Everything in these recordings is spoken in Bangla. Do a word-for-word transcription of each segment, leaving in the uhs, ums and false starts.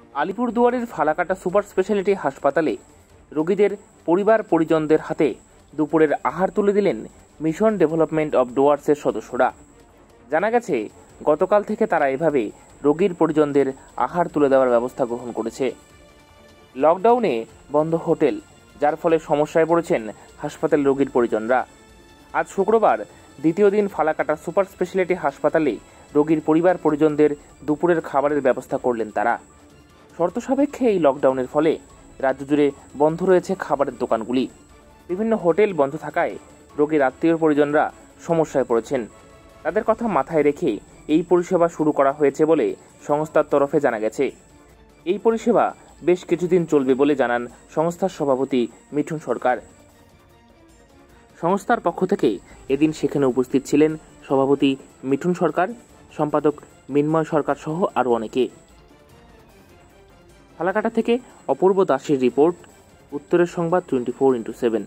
আলিপুরদুয়ারের ফালাকাটা সুপার স্পেশালিটি হাসপাতালে রোগীদের পরিবার পরিজনদের হাতে দুপুরের আহার তুলে দিলেন মিশন ডেভেলপমেন্ট অব ডুয়ার্সের সদস্যরা। জানা গেছে, গতকাল থেকে তারা এভাবে রোগীর পরিজনদের আহার তুলে দেওয়ার ব্যবস্থা গ্রহণ করেছে। লকডাউনে বন্ধ হোটেল, যার ফলে সমস্যায় পড়েছেন হাসপাতাল রোগীর পরিজনরা। আজ শুক্রবার দ্বিতীয় দিন ফালাকাটা সুপার স্পেশালিটি হাসপাতালে রোগীর পরিবার পরিজনদের দুপুরের খাবারের ব্যবস্থা করলেন তারা। শর্ত সাপেক্ষে এই লকডাউনের ফলে রাজ্য জুড়ে বন্ধ রয়েছে খাবারের দোকানগুলি। বিভিন্ন হোটেল বন্ধ থাকায় রোগীর আত্মীয় পরিজনরা সমস্যায় পড়েছেন। তাদের কথা মাথায় রেখে এই পরিষেবা শুরু করা হয়েছে বলে সংস্থার তরফে জানা গেছে। এই পরিষেবা বেশ কিছুদিন চলবে বলে জানান সংস্থার সভাপতি মিঠুন সরকার। সংস্থার পক্ষ থেকে এদিন সেখানে উপস্থিত ছিলেন সভাপতি মিঠুন সরকার, সম্পাদক মিন্ময় সরকার সহ আরও অনেকে। ফালাকাটা থেকে অপূর্ব দাসের রিপোর্ট, উত্তরের সংবাদ টোয়েন্টি ফোর ইন্টু সেভেন।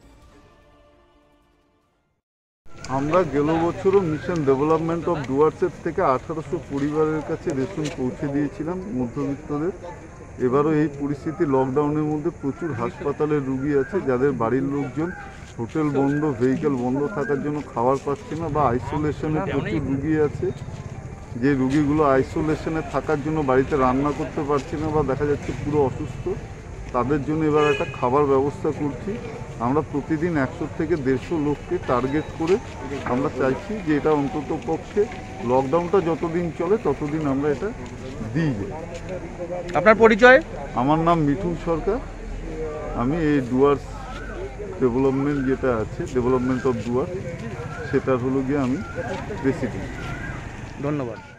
আমরা গেল বছরও মিশন ডেভেলপমেন্ট অফ ডুয়ার্সের থেকে আঠারোশো পরিবারের কাছে রেশন পৌঁছে দিয়েছিলাম মধ্যবিত্তদের। এবারও এই পরিস্থিতি, লকডাউনের মধ্যে প্রচুর হাসপাতালে রুগী আছে যাদের বাড়ির লোকজন হোটেল বন্ধ, ভেহিকেল বন্ধ থাকার জন্য খাবার পাচ্ছে না, বা আইসোলেশনে প্রচুর রুগী আছে যে রুগীগুলো আইসোলেশনে থাকার জন্য বাড়িতে রান্না করতে পারছে না বা দেখা যাচ্ছে পুরো অসুস্থ। তাদের জন্য এবার একটা খাবার ব্যবস্থা করছি। আমরা প্রতিদিন একশো থেকে দেড়শো লোককে টার্গেট করে আমরা চাইছি যে এটা অন্তত পক্ষে লকডাউনটা যতদিন চলে ততদিন আমরা এটা দিই। আপনার পরিচয়? আমার নাম মিঠুন সরকার, আমি এই ডুয়ার্স ডেভেলপমেন্ট যেটা আছে, ডেভেলপমেন্ট অফ ডুয়ার্স, সেটার হলো গিয়ে আমি প্রেসিডেন্ট। ধন্যবাদ।